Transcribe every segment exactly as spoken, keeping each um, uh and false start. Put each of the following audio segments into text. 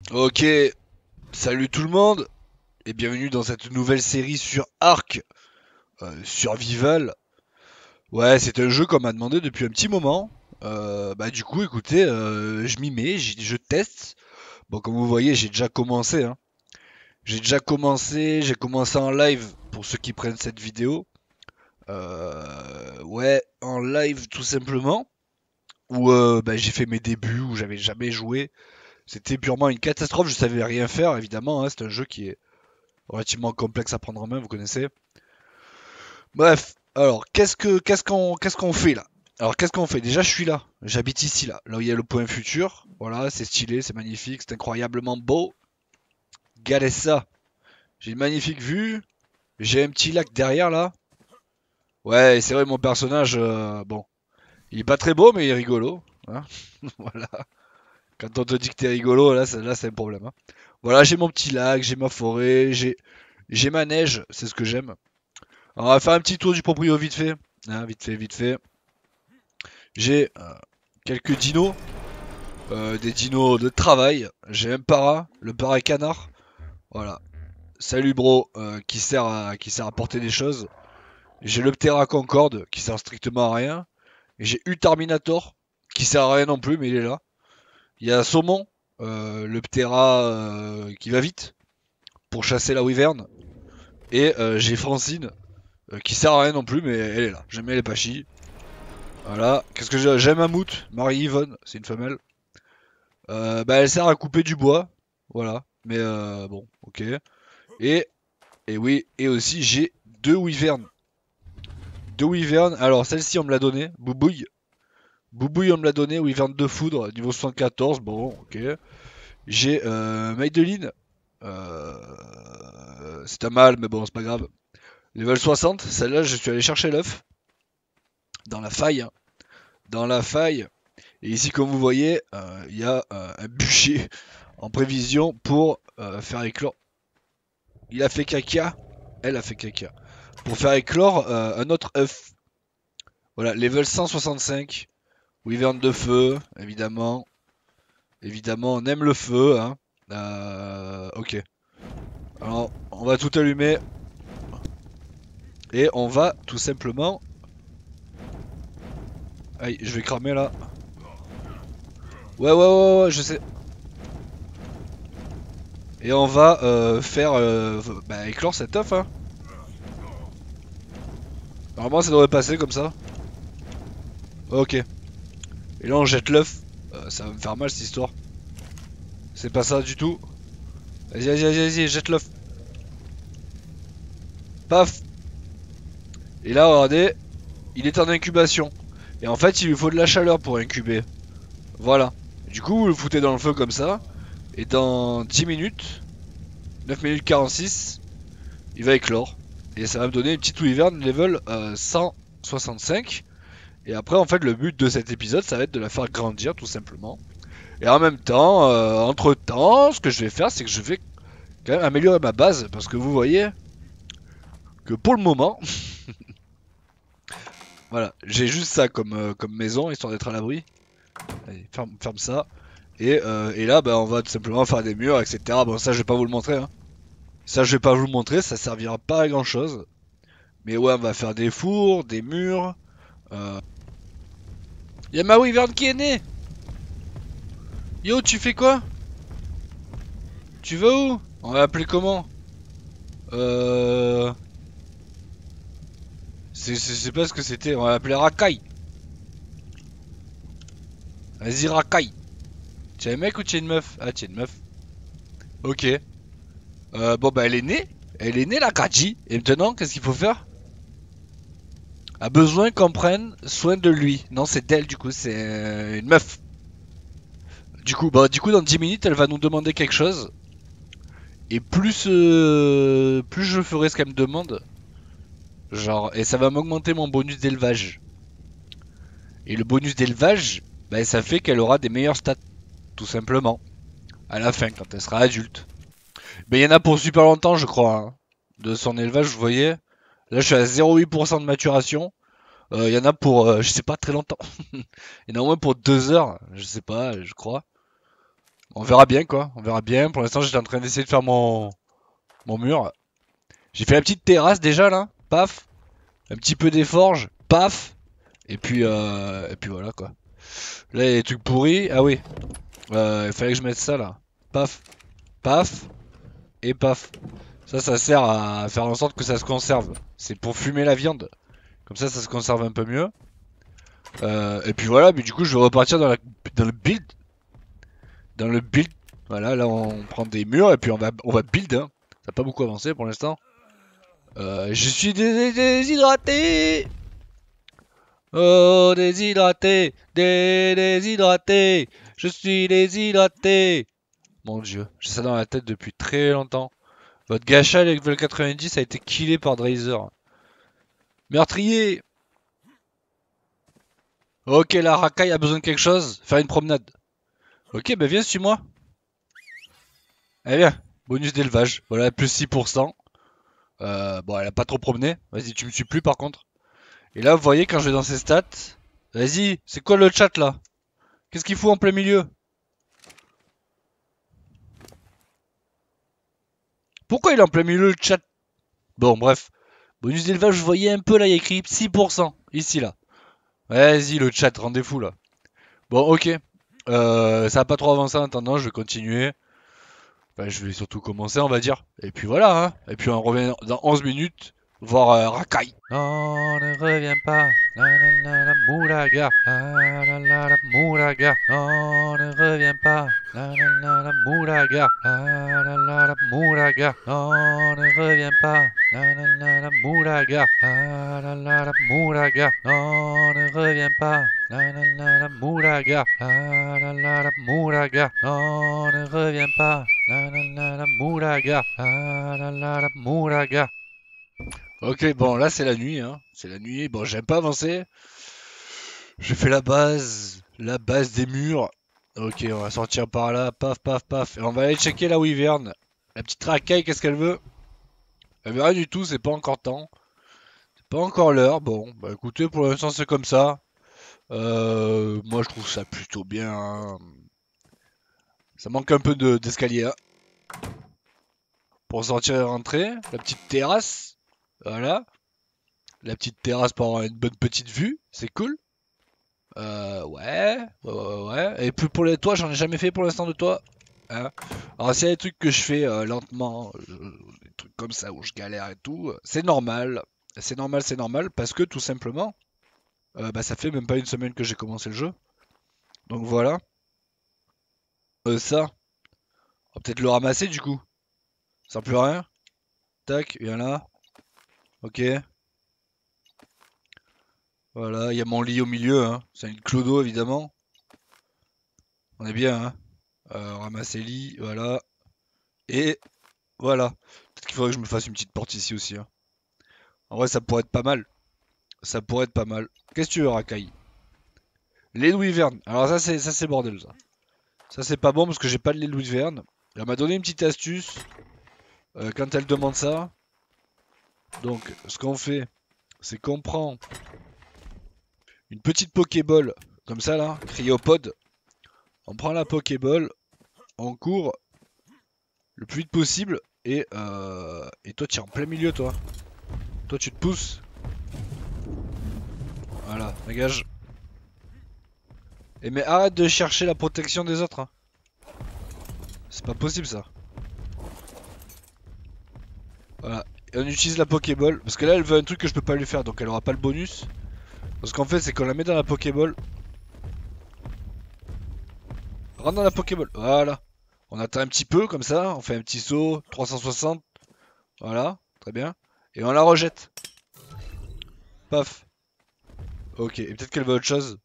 Ok, salut tout le monde et bienvenue dans cette nouvelle série sur Ark euh, Survival. Ouais, c'est un jeu qu'on m'a demandé depuis un petit moment. Euh, bah du coup, écoutez, euh, je m'y mets, j'y- je teste. Bon, comme vous voyez, j'ai déjà commencé. Hein. J'ai déjà commencé, j'ai commencé en live pour ceux qui prennent cette vidéo. Euh, ouais, en live tout simplement. Où euh, bah, j'ai fait mes débuts, où j'avais jamais joué. C'était purement une catastrophe, je savais rien faire évidemment. Hein. C'est un jeu qui est relativement complexe à prendre en main, vous connaissez. Bref, alors qu'est-ce que qu'est-ce qu'on qu'est-ce qu'on fait là? Alors qu'est-ce qu'on fait? Déjà je suis là, j'habite ici là, là où il y a le point futur. Voilà, c'est stylé, c'est magnifique, c'est incroyablement beau. Regardez ça, j'ai une magnifique vue, j'ai un petit lac derrière là. Ouais, c'est vrai mon personnage, euh, bon, il est pas très beau mais il est rigolo. Hein. Voilà. Quand on te dit que t'es rigolo, là, c'est, là c'est un problème. Hein. Voilà, j'ai mon petit lac, j'ai ma forêt, j'ai j'ai ma neige, c'est ce que j'aime. Alors, on va faire un petit tour du proprio vite fait. Hein, vite fait, vite fait. J'ai euh, quelques dinos, euh, des dinos de travail. J'ai un para, le para canard. Voilà. Salut bro, euh, qui sert à qui sert à porter des choses. J'ai le Ptera Concorde qui sert strictement à rien. Et j'ai Uterminator qui sert à rien non plus, mais il est là. Il y a Saumon, euh, le Ptera euh, qui va vite pour chasser la wyvern. Et euh, j'ai Francine euh, qui sert à rien non plus, mais elle est là. J'aime bien les pachis. Voilà. Qu'est-ce que j'ai? J'ai Mammouth, Marie-Yvonne, c'est une femelle. Euh, bah, elle sert à couper du bois. Voilà. Mais euh, bon, ok. Et, et oui, et aussi j'ai deux wyverns. Deux wyverns. Alors celle-ci on me l'a donné. Boubouille. Boubouille on me l'a donné. Wyvern de foudre, niveau soixante-quatorze. Bon, ok. J'ai euh, Madeline. Euh, c'est un mâle, mais bon, c'est pas grave. Level soixante. Celle-là, je suis allé chercher l'œuf. Dans la faille. Hein. Dans la faille. Et ici, comme vous voyez, euh, il y a euh, un bûcher en prévision pour euh, faire éclore. Il a fait caca, elle a fait caca. Pour faire éclore euh, un autre œuf. Voilà, level cent soixante-cinq. Wyvern de feu, évidemment. Évidemment, on aime le feu. Hein. Euh, ok. Alors, on va tout allumer. Et on va tout simplement... Aïe, je vais cramer là. Ouais, ouais, ouais, ouais, je sais. Et on va euh, faire euh, bah, éclore cet œuf. Hein. Normalement, ça devrait passer comme ça. Ok. Et là, on jette l'œuf. Euh, ça va me faire mal cette histoire. C'est pas ça du tout. Vas-y, vas-y, vas-y, vas-y, jette l'œuf. Paf. Et là, regardez, il est en incubation. Et en fait, il lui faut de la chaleur pour incuber. Voilà. Du coup, vous le foutez dans le feu comme ça. Et dans dix minutes, neuf minutes quarante-six, il va éclore. Et ça va me donner une petite wyvern level euh, cent soixante-cinq. Et après, en fait, le but de cet épisode, ça va être de la faire grandir, tout simplement. Et en même temps, euh, entre temps, ce que je vais faire, c'est que je vais quand même améliorer ma base. Parce que vous voyez que pour le moment, voilà, j'ai juste ça comme, euh, comme maison, histoire d'être à l'abri. Allez, ferme, ferme ça. Et, euh, et là, bah, on va tout simplement faire des murs, et cetera. Bon, ça, je vais pas vous le montrer. Hein. Ça, je vais pas vous le montrer, ça servira pas à grand chose. Mais ouais, on va faire des fours, des murs. Euh... Y'a ma wyvern qui est née. Yo, tu fais quoi? Tu vas où? On va l'appeler comment? Euh... C'est pas ce que c'était, on va l'appeler Rakai. Vas-y, Rakai. Tu es un mec ou tu es une meuf? Ah, tu es une meuf. Ok. Euh, bon, bah, elle est née. Elle est née, la Kaji. Et maintenant, qu'est-ce qu'il faut faire? A besoin qu'on prenne soin de lui. Non, c'est d'elle, du coup, c'est euh, une meuf. Du coup, bah, du coup, dans dix minutes, elle va nous demander quelque chose. Et plus, euh, plus je ferai ce qu'elle me demande, genre, et ça va m'augmenter mon bonus d'élevage. Et le bonus d'élevage, bah, ça fait qu'elle aura des meilleurs stats, tout simplement, à la fin, quand elle sera adulte. Mais il y en a pour super longtemps, je crois, hein. De son élevage, vous voyez. Là, je suis à zéro virgule huit pour cent de maturation. Euh, Il y en a pour, euh, je sais pas, très longtemps. Il y en a au moins pour deux heures, je sais pas, je crois. On verra bien quoi, on verra bien. Pour l'instant j'étais en train d'essayer de faire mon, mon mur. J'ai fait la petite terrasse déjà là, paf. Un petit peu des forges, paf. Et puis, euh, et puis voilà quoi. Là il y a des trucs pourris, ah oui. Euh, il fallait que je mette ça là. Paf, paf, et paf. Ça, ça sert à faire en sorte que ça se conserve. C'est pour fumer la viande. Comme ça, ça se conserve un peu mieux. Euh, et puis voilà, mais du coup, je vais repartir dans, la, dans le build. Dans le build. Voilà, là, on prend des murs et puis on va, on va build. Hein. Ça n'a pas beaucoup avancé pour l'instant. Euh, je suis dés- déshydraté. Oh, déshydraté. Dé déshydraté. Je suis déshydraté. Mon dieu, j'ai ça dans la tête depuis très longtemps. Votre gacha level quatre-vingt-dix a été killé par Drazer. Meurtrier. Ok, la racaille a besoin de quelque chose. Faire une promenade. Ok, bah viens, suis-moi. Allez, viens. Bonus d'élevage. Voilà, plus six pour cent. Euh, bon, elle a pas trop promené. Vas-y, tu me suis plus par contre. Et là, vous voyez, quand je vais dans ses stats. Vas-y, c'est quoi le chat là? Qu'est-ce qu'il fout en plein milieu? Pourquoi il est en plein milieu le chat? Bon, bref. Bonus d'élevage, vous voyez un peu là, il y a écrit six pour cent. Ici là. Vas-y, le chat, rendez-vous là. Bon, ok. Euh, ça a pas trop avancé en attendant, je vais continuer. Bah, je vais surtout commencer, on va dire. Et puis voilà, hein. Et puis on revient dans onze minutes, voir euh, Rakai. Non, ne reviens pas. La la la la moulaga. La la la la moulaga. Non, ne reviens pas. La la la la moulaga. La la la la moulaga. Non, ne reviens pas. La la la la moulaga. La la la la moulaga. Non, ne reviens pas. La la la la moulaga. La la la la moulaga. Non, ne reviens pas. La la la la moulaga. La la la la moulaga. Ok, bon, là c'est la nuit, hein. C'est la nuit. Bon, j'ai pas avancé. J'ai fait la base, la base des murs. Ok, on va sortir par là, paf, paf, paf. Et on va aller checker la wyvern. La petite racaille, qu'est-ce qu'elle veut? Elle veut rien du tout, c'est pas encore temps. C'est pas encore l'heure. Bon, bah écoutez, pour l'instant c'est comme ça. Euh, moi je trouve ça plutôt bien. Hein. Ça manque un peu de- d'escalier hein, pour sortir et rentrer. La petite terrasse, voilà. La petite terrasse pour avoir une bonne petite vue, c'est cool. Euh, ouais, ouais, ouais, ouais. Et puis pour les toits, j'en ai jamais fait pour l'instant de toit. Hein. Alors s'il y a des trucs que je fais euh, lentement, euh, des trucs comme ça où je galère et tout, euh, c'est normal. C'est normal, c'est normal, parce que tout simplement, euh, bah, ça fait même pas une semaine que j'ai commencé le jeu. Donc voilà. Euh, ça, on va peut-être le ramasser du coup. Sans plus rien. Tac, viens là. Ok. Voilà, il y a mon lit au milieu, hein. C'est une clodo évidemment. On est bien, hein. Euh, ramasser lit, voilà. Et voilà. Peut-être qu'il faudrait que je me fasse une petite porte ici aussi. Hein. En vrai, ça pourrait être pas mal. Ça pourrait être pas mal. Qu'est-ce que tu veux, Rakai? Lait de wyvern. Alors ça, c'est ça, c'est bordel, ça. Ça, c'est pas bon parce que j'ai pas de lait de wyvern. Elle m'a donné une petite astuce euh, quand elle demande ça. Donc, ce qu'on fait, c'est qu'on prend une petite Pokéball, comme ça, là, cryopode. On prend la Pokéball, on court le plus vite possible. Et, euh, et toi, tu es en plein milieu, toi. Toi, tu te pousses. Voilà, dégage. Et mais arrête de chercher la protection des autres. Hein. C'est pas possible ça. Voilà. Et on utilise la Pokéball. Parce que là elle veut un truc que je peux pas lui faire. Donc elle aura pas le bonus. Ce qu'on fait c'est qu'on la met dans la Pokéball. Rentre dans la Pokéball. Voilà. On attend un petit peu comme ça. On fait un petit saut. trois cent soixante. Voilà. Très bien. Et on la rejette. Paf. Ok. Et peut-être qu'elle veut autre chose.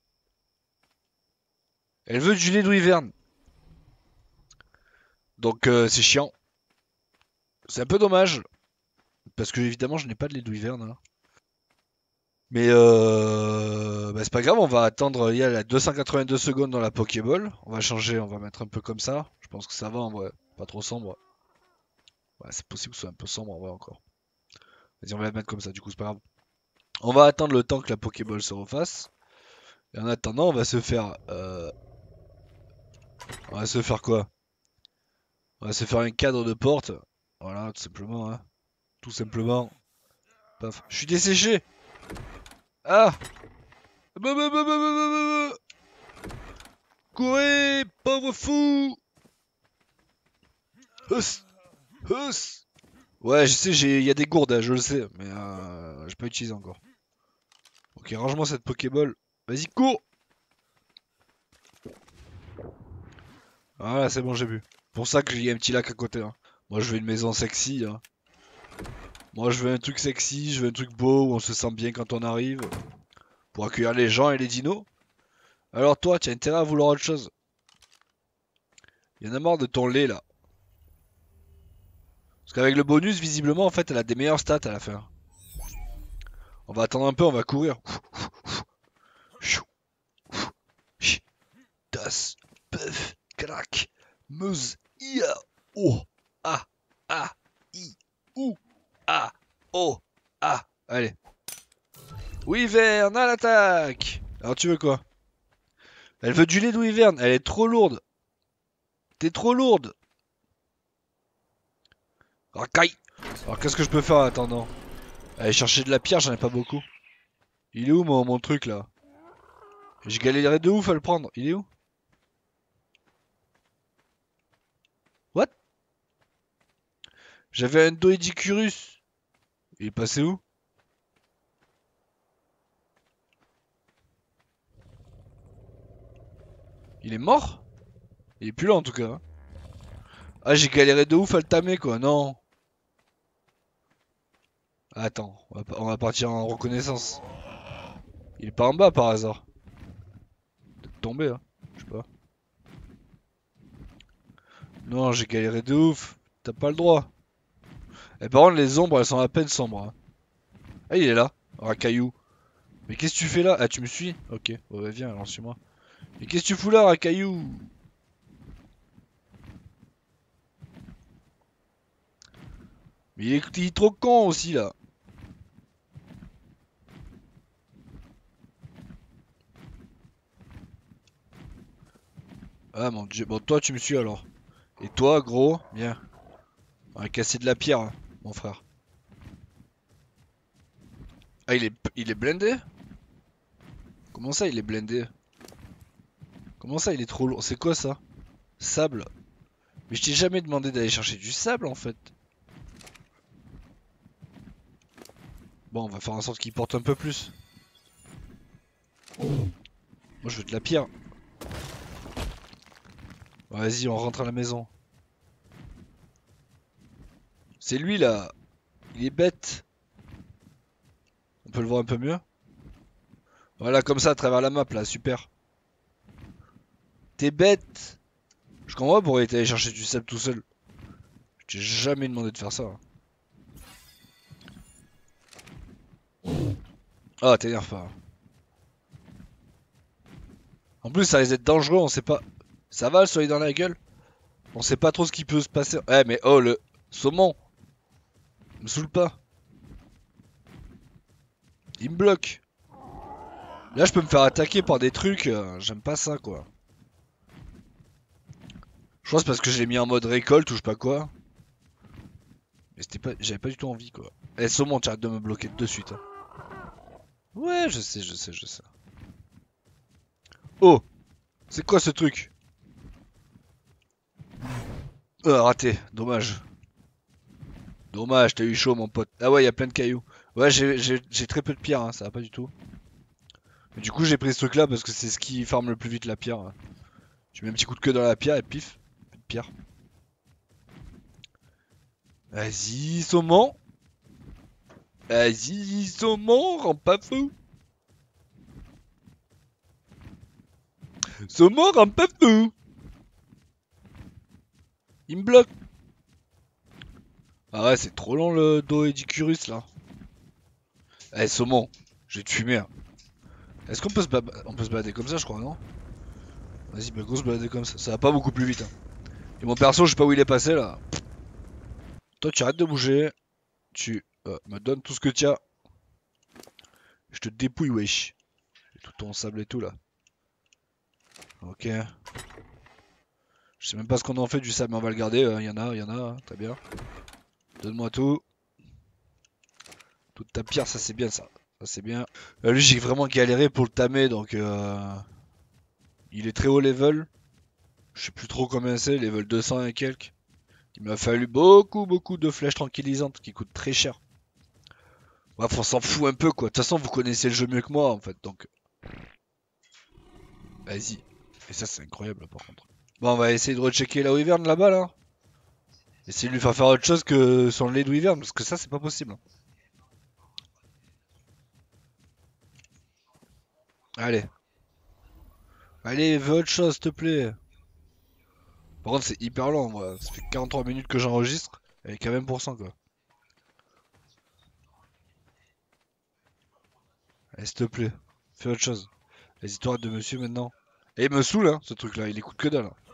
Elle veut du lait de wyvern. Donc euh, c'est chiant. C'est un peu dommage. Parce que évidemment je n'ai pas de lait de wyvern. Hein. Mais euh, bah, c'est pas grave, on va attendre. Il y a la deux cent quatre-vingt-deux secondes dans la Pokéball. On va changer, on va mettre un peu comme ça. Je pense que ça va en vrai. Pas trop sombre. Ouais, c'est possible que ce soit un peu sombre en vrai encore. Vas-y, on va la mettre comme ça, du coup, c'est pas grave. On va attendre le temps que la Pokéball se refasse. Et en attendant, on va se faire euh, On va se faire quoi? On va se faire un cadre de porte. Voilà, tout simplement, hein. Tout simplement. Paf. Je suis desséché. Ah! Bah, bah, bah, bah, bah, bah, bah. Courez, pauvre fou! Huss! Huss! Ouais, je sais, j'ai, il y a des gourdes, hein, je le sais, mais euh, j'ai pas utilisé encore. Ok, range-moi cette Pokéball. Vas-y, cours! Voilà, c'est bon, j'ai vu. Pour ça qu'il y a un petit lac à côté, hein. Moi, je veux une maison sexy, hein. Moi, je veux un truc sexy, je veux un truc beau où on se sent bien quand on arrive. Pour accueillir les gens et les dinos. Alors toi, tu as intérêt à vouloir autre chose. Il y en a marre de ton lait, là. Parce qu'avec le bonus, visiblement, en fait, elle a des meilleures stats à la fin. On va attendre un peu, on va courir. Das, Puff, Crack, Meuse, Ia, O, A, A, I, O, A, O, A. Allez. Wyvern à l'attaque. Alors tu veux quoi? Elle veut du lait de Wyvern, elle est trop lourde. T'es trop lourde. Racaille. Alors qu'est-ce que je peux faire en attendant? Aller chercher de la pierre, j'en ai pas beaucoup. Il est où mon, mon truc là? J'ai galéré de ouf à le prendre. Il est où? What? J'avais un Doedicurus. Il est passé où? Il est mort? Il est plus là en tout cas, hein. Ah, j'ai galéré de ouf à le tamer quoi, non. Attends, on va, on va partir en reconnaissance. Il est pas en bas par hasard. Peut-être tombé, hein. Je sais pas. Non, j'ai galéré de ouf. T'as pas le droit. Et par contre, les ombres, elles sont à peine sombres, hein. Ah, il est là. Racaillou. Mais qu'est-ce que tu fais là? Ah, tu me suis? Ok. Ouais, viens, alors suis-moi. Mais qu'est-ce que tu fous là, Racaillou? Mais il est, il est trop con aussi là. Ah mon dieu. Bon, toi, tu me suis alors. Et toi, gros, viens. On va casser de la pierre, hein, mon frère. Ah, il est, il est blindé? Comment ça, il est blindé? Comment ça, il est trop lourd? C'est quoi ça? Sable. Mais je t'ai jamais demandé d'aller chercher du sable en fait. Bon, on va faire en sorte qu'il porte un peu plus. Moi, je veux de la pierre. Vas-y, on rentre à la maison. C'est lui là. Il est bête. On peut le voir un peu mieux. Voilà, comme ça, à travers la map là, super. T'es bête. Je comprends pas pourquoi il est allé chercher du sable tout seul. Je t'ai jamais demandé de faire ça, hein. Ah, t'énerve pas, hein. En plus, ça risque d'être dangereux, on sait pas. Ça va le soleil dans la gueule? On sait pas trop ce qui peut se passer. Eh, mais oh, le saumon. Me saoule pas. Il me bloque. Là, je peux me faire attaquer par des trucs. euh, J'aime pas ça, quoi. Je pense parce que je l'ai mis en mode récolte ou je sais pas quoi. Mais c'était pas, j'avais pas du tout envie, quoi. Eh, saumon, tu arrêtes de me bloquer de suite, hein. Ouais, je sais, je sais, je sais. Oh, c'est quoi ce truc? Euh, raté, dommage. Dommage, t'as eu chaud, mon pote. Ah ouais, il y a plein de cailloux. Ouais, j'ai j'ai- j'ai très peu de pierre, hein, ça va pas du tout. Mais du coup, j'ai pris ce truc là parce que c'est ce qui farme le plus vite la pierre, hein. Tu mets un petit coup de queue dans la pierre et pif, plus de pierre. Vas-y, saumon. Vas-y, saumon, rends pas fou. Saumon, rends pas fou. Il me bloque. Ah ouais, c'est trop long le dos Edicurus là. Eh, saumon, je vais te fumer, hein. Est-ce qu'on peut se ba- on peut se balader comme ça, je crois, non? Vas-y, bah go se balader comme ça. Ça va pas beaucoup plus vite, hein. Et mon perso, je sais pas où il est passé là. Toi, tu arrêtes de bouger. Tu euh, me donnes tout ce que tu as. Je te dépouille, wesh. Tout ton sable et tout là. Ok. Je sais même pas ce qu'on en fait du sable, mais on va le garder. Il euh, y en a, il y en a, hein, très bien. Donne-moi tout. Toute ta pierre, ça c'est bien ça. Ça c'est bien. Euh, lui, j'ai vraiment galéré pour le tamer, donc euh... il est très haut level. Je sais plus trop combien c'est, level deux cents et quelques. Il m'a fallu beaucoup, beaucoup de flèches tranquillisantes qui coûtent très cher. Bref, on s'en fout un peu quoi. De toute façon, vous connaissez le jeu mieux que moi en fait, donc. Vas-y. Et ça, c'est incroyable par contre. Bon, on va essayer de rechecker la Wyvern là-bas là. Essayer de lui faire faire autre chose que son lait de Wyvern, parce que ça, c'est pas possible. Allez. Allez, fais autre chose, s'il te plaît. Par contre, c'est hyper long, moi. Ça fait quarante-trois minutes que j'enregistre, avec vingt pour cent quoi. Allez, s'il te plaît. Fais autre chose. Les histoires de monsieur maintenant. Et il me saoule, hein, ce truc là, il écoute que dalle. Hein.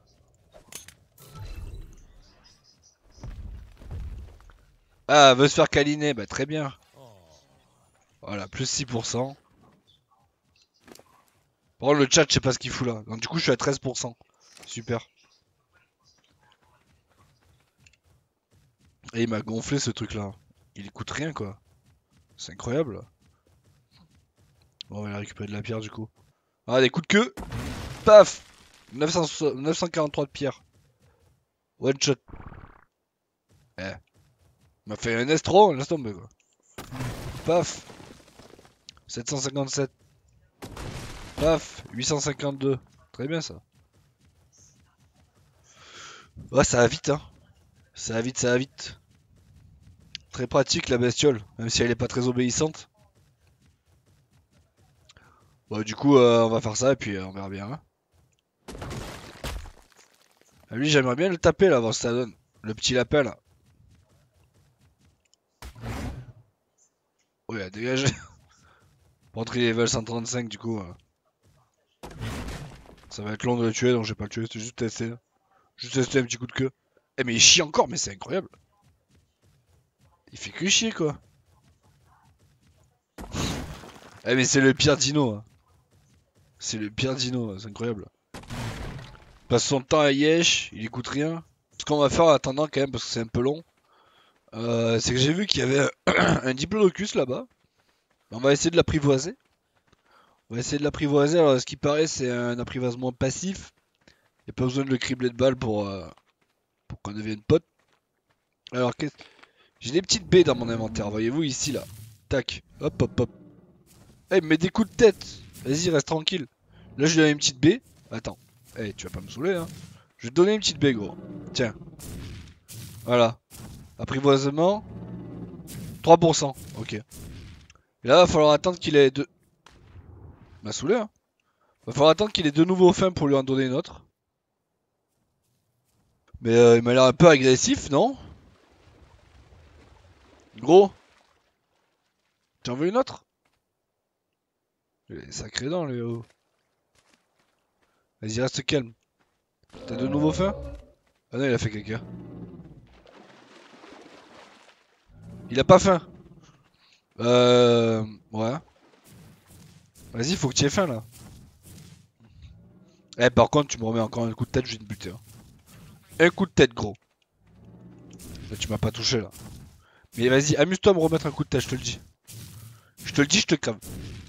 Ah, veut se faire câliner, bah très bien. Voilà, plus six pour cent. Par contre, le chat, je sais pas ce qu'il fout là. Donc, du coup, je suis à treize pour cent. Super. Et il m'a gonflé ce truc là. Il écoute rien quoi. C'est incroyable. Bon, on va aller récupérer de la pierre du coup. Ah, des coups de queue. Paf, neuf cent neuf cent quarante-trois de pierre. One shot. Eh. Il m'a fait un estro, laisse tomber quoi. Paf. sept cent cinquante-sept. Paf. huit cent cinquante-deux. Très bien ça. Ouais, ça va vite hein. Ça va vite, ça va vite. Très pratique la bestiole, même si elle est pas très obéissante. Bon, du coup, euh, on va faire ça et puis euh, on verra bien. Hein. Ah, lui, j'aimerais bien le taper là avant que ça donne. Le petit lapin là. Oh, il a dégagé. Pour entrer level cent trente-cinq du coup. Euh, ça va être long de le tuer donc je vais pas le tuer, c'était juste tester. Juste tester un petit coup de queue. Eh mais il chie encore, mais c'est incroyable. Il fait que chier quoi. Eh mais c'est le pire dino. Hein. C'est le pire dino, c'est incroyable. Il passe son temps à Yesh, il écoute rien. Ce qu'on va faire en attendant quand même, parce que c'est un peu long, euh, c'est que j'ai vu qu'il y avait un diplodocus là-bas. On va essayer de l'apprivoiser. On va essayer de l'apprivoiser. Alors, ce qui paraît, c'est un apprivoisement passif. Il n'y a pas besoin de le cribler de balles pour, euh, pour qu'on devienne pote. Alors, qu'est-ce... J'ai des petites baies dans mon inventaire, voyez-vous, ici, là. Tac. Hop, hop, hop. Eh, mais des coups de tête. Vas-y, reste tranquille. Là, je lui donne une petite baie. Attends. Eh, tu vas pas me saouler, hein. Je vais te donner une petite baie, gros. Tiens. Voilà. Apprivoisement. trois pour cent. Ok. Et là, va falloir attendre qu'il ait deux... M'a saoulé, hein. Va falloir attendre qu'il ait de nouveau faim pour lui en donner une autre. Mais euh, il m'a l'air un peu agressif, non? Gros. Tu en veux une autre? Il est sacré dents, lui. Oh. Vas-y, reste calme. T'as de nouveau faim? Ah non, il a fait caca. Il a pas faim. Euh... Ouais. Vas-y, faut que tu aies faim, là. Eh, par contre, tu me remets encore un coup de tête, je vais te buter. Hein. Un coup de tête, gros. Là, tu m'as pas touché, là. Mais vas-y, amuse-toi à me remettre un coup de tête, je te le dis. Je te le dis, je te crame.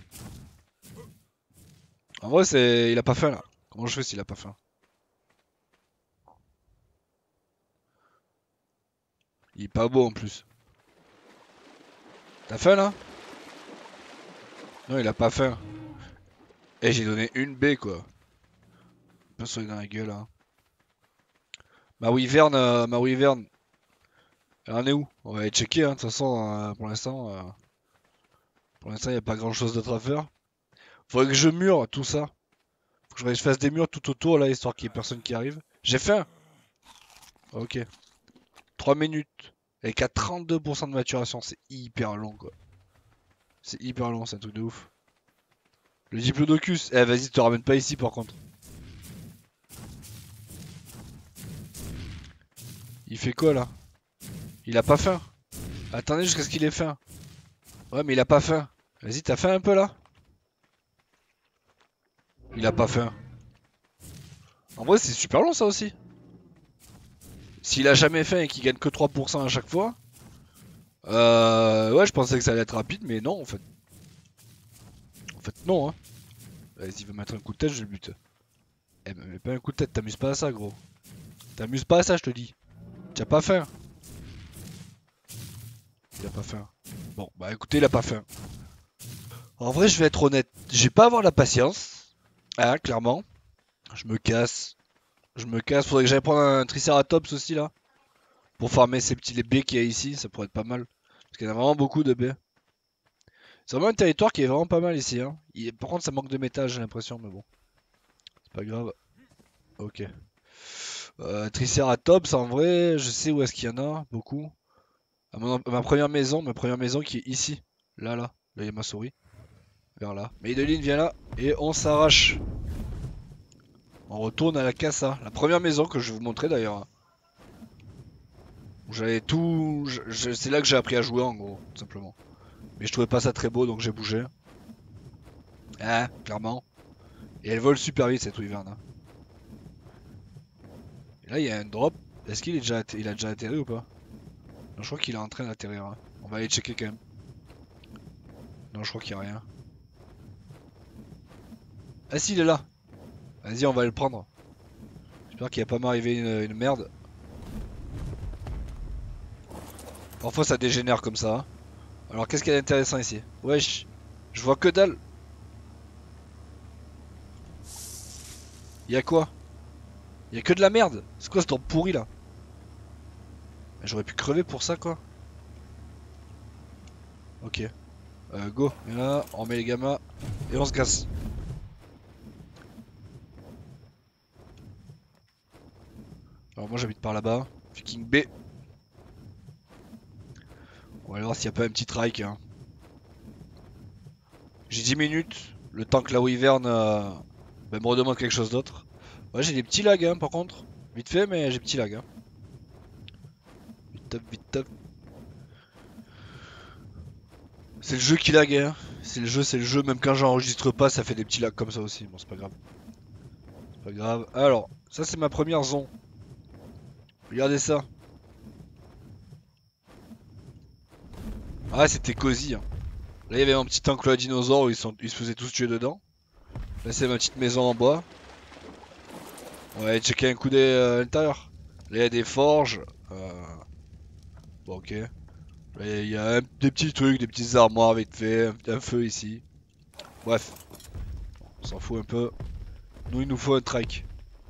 En vrai, c'est... Il a pas faim, là. Comment je fais s'il a pas faim? Il est pas beau, en plus. T'as faim, là? Non, il a pas faim. Eh, j'ai donné une baie, quoi. Pas sur dans la gueule, hein. Ma Wyvern, euh, ma Wyvern. Elle en est où? On va aller checker, hein. De toute façon, euh, pour l'instant... Euh... Pour l'instant, il n'y a pas grand chose d'autre à faire. Faudrait que je mure tout ça. Faut que je fasse des murs tout autour là, histoire qu'il n'y ait personne qui arrive. J'ai faim. Ok. trois minutes. Et qu'à trente-deux pour cent de maturation, c'est hyper long quoi. C'est hyper long, c'est un truc de ouf. Le diplodocus. Eh vas-y, te ramène pas ici par contre. Il fait quoi là? Il a pas faim. Attendez jusqu'à ce qu'il ait faim. Ouais mais il a pas faim. Vas-y, t'as faim un peu là? Il a pas faim. En vrai c'est super long ça aussi. S'il a jamais fait et qu'il gagne que trois pour cent à chaque fois. Euh, ouais je pensais que ça allait être rapide mais non en fait. En fait non hein. Vas-y il veut mettre un coup de tête je le bute. Eh mais mets pas un coup de tête, t'amuses pas à ça gros. T'amuses pas à ça je te dis. T'as pas faim. Il a pas faim. Bon bah écoutez il a pas faim. En vrai je vais être honnête, j'ai pas avoir la patience. Hein clairement. Je me casse. Je me casse, faudrait que j'aille prendre un Triceratops aussi là. Pour farmer ces petits les baies qu'il y a ici, ça pourrait être pas mal. Parce qu'il y en a vraiment beaucoup de baies. C'est vraiment un territoire qui est vraiment pas mal ici. Hein. Il... Par contre ça manque de métal j'ai l'impression, mais bon. C'est pas grave. Ok. Euh, Triceratops en vrai, je sais où est-ce qu'il y en a, beaucoup. À, mon... à ma première maison, ma première maison qui est ici. Là, là. Là il y a ma souris. Vers là. Madeline vient là et on s'arrache. On retourne à la casa. La première maison que je vais vous montrer d'ailleurs. J'avais tout. je- je- C'est là que j'ai appris à jouer en gros, tout simplement. Mais je trouvais pas ça très beau donc j'ai bougé. Ah, clairement. Et elle vole super vite cette wyvern. Hein. Et là il y a un drop. Est-ce qu'il est déjà atter- il a déjà atterri ou pas? Non, je crois qu'il est en train d'atterrir. Hein. On va aller checker quand même. Non, je crois qu'il y a rien. Ah si, il est là. Vas-y, on va le prendre. J'espère qu'il va pas m'arriver une, une merde. Parfois ça dégénère comme ça. Hein. Alors qu'est-ce qu'il y a d'intéressant ici? Wesh, je vois que dalle. Il y a quoi? Il y a que de la merde. C'est quoi ce temps pourri là? J'aurais pu crever pour ça quoi. Ok. Euh, go. Et là, on met les gammas et on se casse. Alors moi j'habite par là-bas. Viking B. On va aller voir s'il n'y a pas un petit trike. Hein. J'ai dix minutes. Le temps que la wyvern euh, bah, me redemande quelque chose d'autre. Ouais, j'ai des petits lags hein, par contre. Vite fait, mais j'ai petits lags. Hein. Vite top, vite top. C'est le jeu qui lag. Hein. C'est le jeu, c'est le jeu. Même quand j'enregistre pas, ça fait des petits lags comme ça aussi. Bon, c'est pas grave. C'est pas grave. Alors, ça c'est ma première zone. Regardez ça. Ah, c'était cosy. Hein. Là, il y avait un petit enclos à dinosaures où ils, sont... ils se faisaient tous tuer dedans. Là, c'est ma petite maison en bois. On va aller checker un coup d'œil à l'intérieur. Là, il y a des forges. Euh... Bon, ok. Là, il y a un- des petits trucs, des petites armoires vite fait. Un, un feu ici. Bref. On s'en fout un peu. Nous, il nous faut un trike.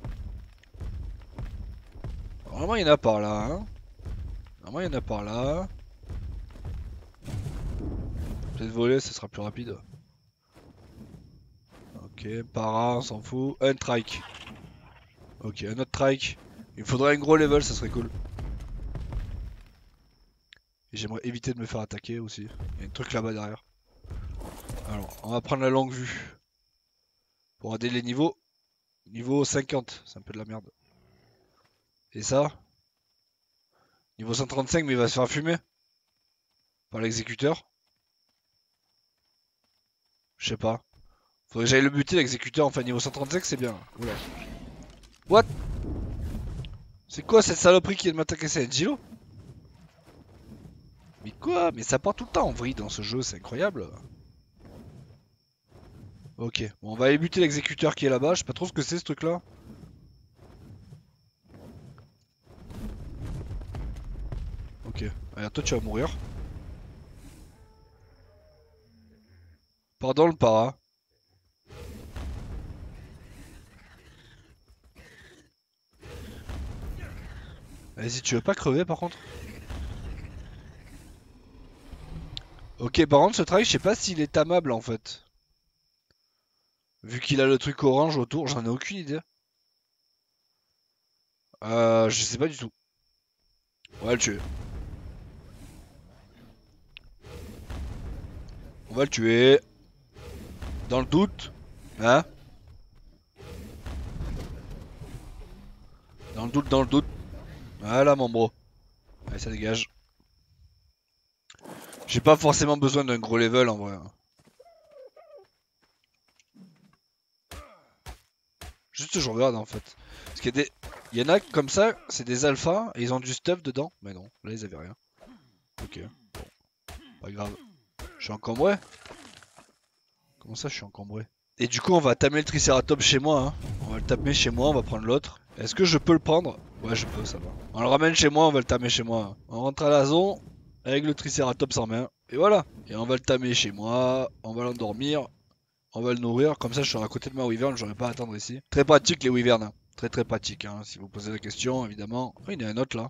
Normalement, il y en a par là. Hein. Normalement, il y en a par là. Peut-être voler, ça sera plus rapide. Ok, para, on s'en fout. Un trike. Ok, un autre trike. Il me faudrait un gros level, ça serait cool. Et j'aimerais éviter de me faire attaquer aussi. Il y a un truc là-bas derrière. Alors, on va prendre la longue vue. Pour regarder les niveaux. Niveau cinquante, c'est un peu de la merde. Et ça? Niveau cent trente-cinq, mais il va se faire fumer. Par l'exécuteur. Je sais pas. Faudrait que j'aille le buter l'exécuteur. Enfin, niveau cent trente-cinq, c'est bien. Oula. What? C'est quoi cette saloperie qui vient de m'attaquer? C'est un Gilo? Mais quoi? Mais ça part tout le temps en vrille dans ce jeu, c'est incroyable. Ok, bon, on va aller buter l'exécuteur qui est là-bas. Je sais pas trop ce que c'est ce truc là. Ok, allez, toi tu vas mourir. Pardon le para. Vas-y, tu veux pas crever par contre? Ok, par contre ce trail, je sais pas s'il est tamable en fait. Vu qu'il a le truc orange autour, j'en ai aucune idée. Euh, je sais pas du tout. On va le tuer. On va le tuer. Dans le doute. Hein? Dans le doute, dans le doute. Voilà mon bro. Allez, ça dégage. J'ai pas forcément besoin d'un gros level en vrai. Juste je regarde en fait. Parce qu'il y a des. Il y en a comme ça, c'est des alphas et ils ont du stuff dedans. Mais non, là ils avaient rien. Ok. Bon. Pas grave. Je suis encombré. Comment ça je suis encombré? Et du coup on va tamer le Triceratops chez moi. Hein. On va le tamer chez moi, on va prendre l'autre. Est-ce que je peux le prendre? Ouais je peux, ça va. On le ramène chez moi, on va le tamer chez moi. On rentre à la zone avec le Triceratops en main. Et voilà. Et on va le tamer chez moi. On va l'endormir. On va le nourrir. Comme ça je serai à côté de ma wyvern, j'aurai pas à attendre ici. Très pratique les wyverns. Hein. Très très pratique. Hein. Si vous posez la question évidemment. Oh, il y en a un autre là.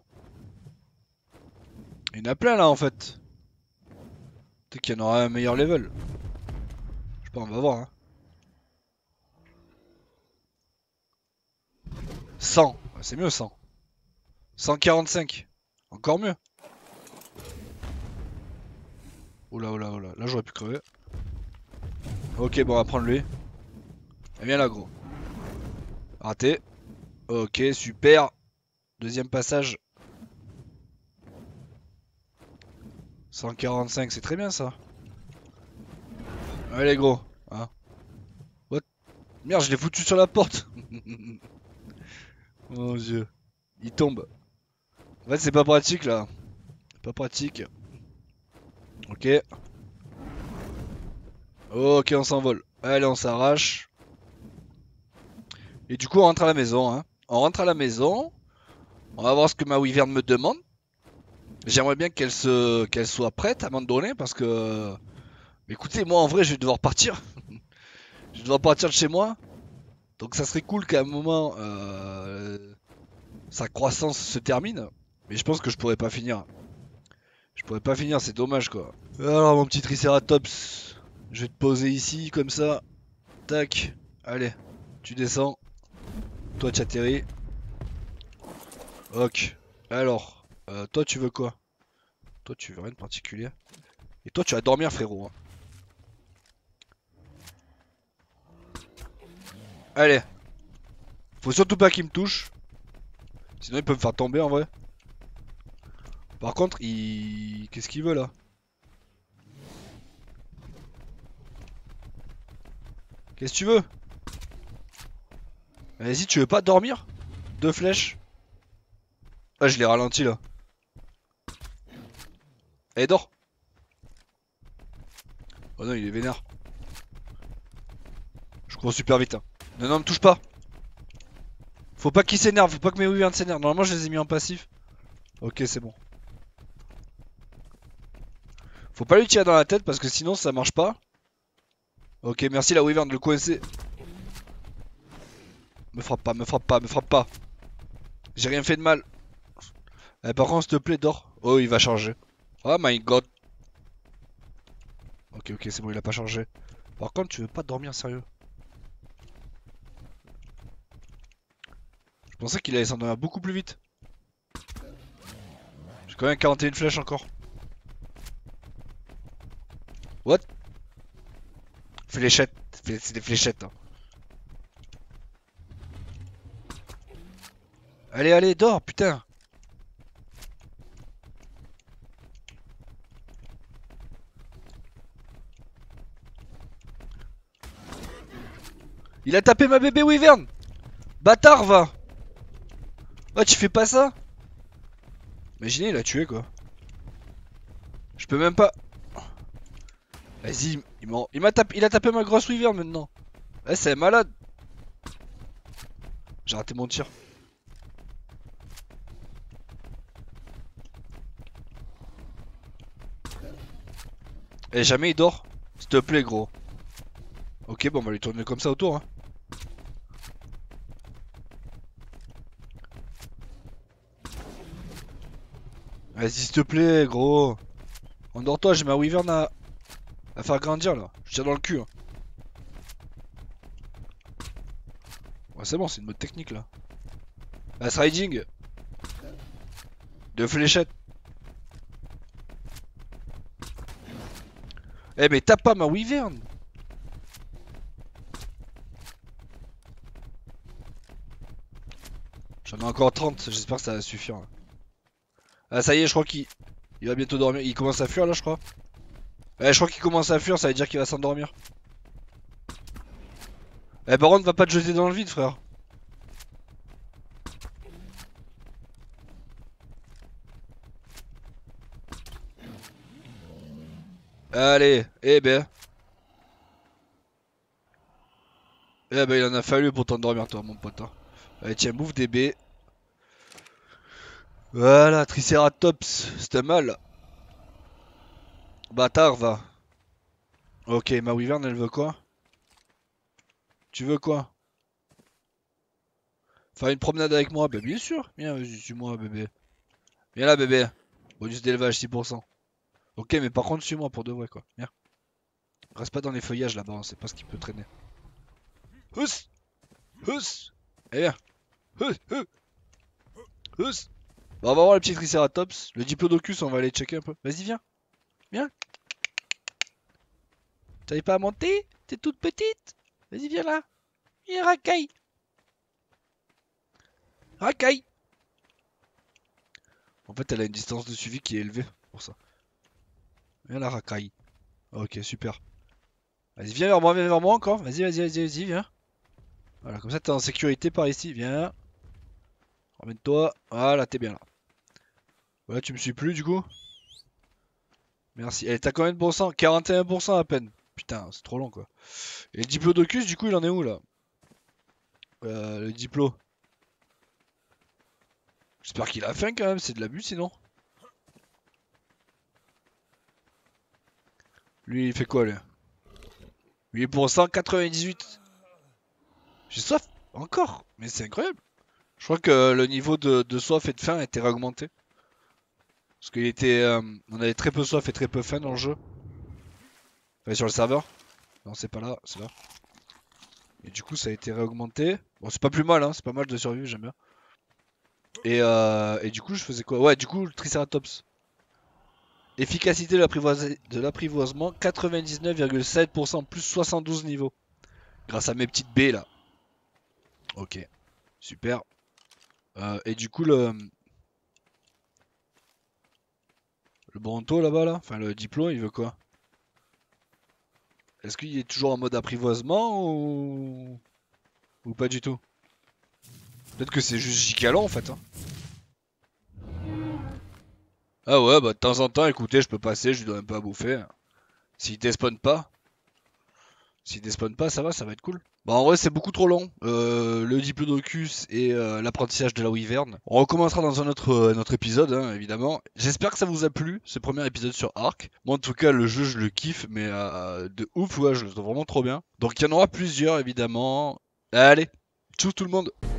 Il y en a plein là en fait. Peut-être qu'il y en aura un meilleur level. Je sais pas, on va voir. Hein. cent. C'est mieux cent. cent quarante-cinq. Encore mieux. Oula oula oula. Là j'aurais pu crever. Ok bon on va prendre lui. Et viens là gros. Raté. Ok super. Deuxième passage. cent quarante-cinq c'est très bien ça. Allez gros. Hein. What? Merde je l'ai foutu sur la porte. Mon dieu. Il tombe. En fait c'est pas pratique là. Pas pratique. Ok. Ok on s'envole. Allez on s'arrache. Et du coup on rentre à la maison. Hein. On rentre à la maison. On va voir ce que ma wyvern me demande. J'aimerais bien qu'elle se qu'elle soit prête à m'abandonner parce que. Écoutez moi en vrai je vais devoir partir. Je vais devoir partir de chez moi. Donc ça serait cool qu'à un moment euh, sa croissance se termine. Mais je pense que je pourrais pas finir. Je pourrais pas finir, c'est dommage quoi. Alors mon petit Triceratops, je vais te poser ici comme ça. Tac. Allez, tu descends. Toi tu atterris. Ok. Alors, euh, toi tu veux quoi? Toi tu veux rien de particulier. Et toi tu vas dormir frérot. Hein. Allez. Faut surtout pas qu'il me touche. Sinon il peut me faire tomber en vrai. Par contre il... Qu'est-ce qu'il veut là? Qu'est-ce que tu veux? Vas-y tu veux pas dormir? Deux flèches. Ah je l'ai ralenti là. Allez dors. Oh non il est vénère. Je cours super vite hein. Non non me touche pas. Faut pas qu'il s'énerve, faut pas que mes wyverns s'énervent. Normalement je les ai mis en passif. Ok c'est bon. Faut pas lui tirer dans la tête parce que sinon ça marche pas. Ok merci la wyvern de le coincer. Me frappe pas, me frappe pas, me frappe pas. J'ai rien fait de mal. Eh, par contre s'il te plaît dors. Oh il va changer. Oh my god. Ok ok c'est bon il a pas changé. Par contre tu veux pas dormir sérieux? Je pensais qu'il allait s'endormir beaucoup plus vite. J'ai quand même quarante et une flèches encore. What? Fléchette. C'est des fléchettes. Hein. Allez, allez, dors, putain. Il a tapé ma bébé wyvern. Bâtard, va. Oh, tu fais pas ça? Imaginez, il a tué, quoi. Je peux même pas... Vas-y, il m'a il tapé, il a tapé ma grosse wyvern maintenant. Eh, c'est malade. J'ai raté mon tir. Eh, jamais il dort. S'il te plaît, gros. Ok, bon, on va lui tourner comme ça autour. Hein. Vas-y, s'il te plaît, gros. Endors-toi, j'ai ma wyvern à... à faire grandir là. Je tire dans le cul. Hein. Ouais, c'est bon, c'est une mode technique là. Bass riding. Deux fléchettes. Eh, mais tape pas ma wyvern. J'en ai encore trente, j'espère que ça va suffire. Hein. Ah, ça y est, je crois qu'il il va bientôt dormir. Il commence à fuir là, je crois. Ouais, je crois qu'il commence à fuir, ça veut dire qu'il va s'endormir. Eh, par contre, va pas te jeter dans le vide, frère. Allez, eh ben. Eh ben, il en a fallu pour t'endormir, toi, mon pote, hein. Allez, tiens, bouffe des baies. Voilà, Triceratops, c'était mal. Bâtard, va. Ok, ma wyvern, elle veut quoi? Tu veux quoi? Faire une promenade avec moi? Bah, bien sûr. Viens, vas-y, suis-moi, bébé. Viens là, bébé. Bonus d'élevage, six pour cent. Ok, mais par contre, suis-moi pour de vrai, quoi. Viens. Reste pas dans les feuillages là-bas, on sait pas ce qui peut traîner. Hus! Hus! Eh viens! Hus! Hus! Hus! Bah, on va voir le petit Triceratops. Le Diplodocus, on va aller checker un peu. Vas-y, viens! Viens! T'arrives pas à monter? T'es toute petite? Vas-y, viens là! Viens, racaille! Racaille! En fait, elle a une distance de suivi qui est élevée pour ça. Viens là, racaille. Ok, super. Vas-y, viens vers moi, viens vers moi encore. Vas-y, vas-y, vas-y, vas-y, viens. Voilà, comme ça, t'es en sécurité par ici. Viens. Ramène-toi. Voilà, t'es bien là. Voilà, tu me suis plus du coup? Merci. Eh, t'as combien de pourcents? quarante et un pour cent à peine. Putain, c'est trop long quoi. Et le Diplodocus, du coup, il en est où là? Euh, le Diplo. J'espère qu'il a faim quand même, c'est de l'abus sinon. Lui, il fait quoi lui? huit pour cent, quatre-vingt-dix-huit. J'ai soif encore, mais c'est incroyable. Je crois que le niveau de, de soif et de faim a été réaugmenté. Parce qu'il était, euh, on avait très peu soif et très peu faim dans le jeu. Enfin, sur le serveur. Non, c'est pas là, c'est là. Et du coup, ça a été réaugmenté. Bon, c'est pas plus mal, hein, c'est pas mal de survivre, j'aime bien. Et, euh, et du coup, je faisais quoi? Ouais, du coup, le Triceratops. Efficacité de l'apprivoisa- de l'apprivoisement, quatre-vingt-dix-neuf virgule sept pour cent plus soixante-douze niveaux. Grâce à mes petites baies là. Ok, super. Euh, et du coup, le, le Bronto là-bas, là, enfin le Diplo, il veut quoi? Est-ce qu'il est toujours en mode apprivoisement ou, ou pas du tout? Peut-être que c'est juste gigalant en fait, hein. Ah ouais, bah de temps en temps, écoutez, je peux passer, je lui donne un peu à bouffer. S'il despawn pas, s'il despawn pas, ça va, ça va être cool. Bah en vrai, c'est beaucoup trop long. Euh, le Diplodocus et euh, l'apprentissage de la Wyvern. On recommencera dans un autre, euh, un autre épisode, hein, évidemment. J'espère que ça vous a plu, ce premier épisode sur Ark. Moi, en tout cas, le jeu, je le kiffe, mais euh, de ouf, ouais, je le trouve vraiment trop bien. Donc il y en aura plusieurs, évidemment. Allez, tchou tout le monde!